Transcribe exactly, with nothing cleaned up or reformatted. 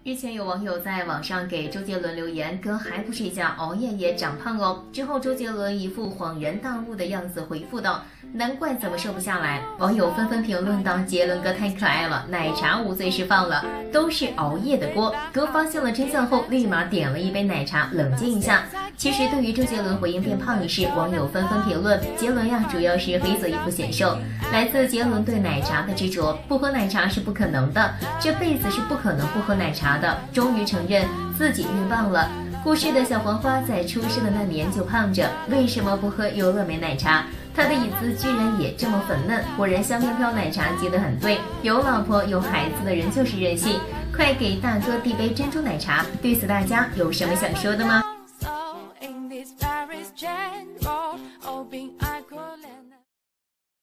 日前有网友在网上给周杰伦留言：“哥还不睡觉，熬夜也长胖哦。”之后周杰伦一副恍然大悟的样子回复道：“难怪怎么瘦不下来。”网友纷纷评论道：“杰伦哥太可爱了，奶茶无罪释放了，都是熬夜的锅。”哥发现了真相后，立马点了一杯奶茶，冷静一下。其实对于周杰伦回应变胖一事，网友纷纷评论：“杰伦呀，主要是黑色衣服显瘦，来自杰伦对奶茶的执着，不喝奶茶是不可能的，这辈子是不可能不喝奶茶的。终于承认自己越胖了。”故事的小黄花在出生的那年就胖着，为什么不喝优乐美奶茶？他的椅子居然也这么粉嫩，果然香飘飘奶茶接得很对。有老婆有孩子的人就是任性，快给大哥递杯珍珠奶茶。对此大家有什么想说的吗？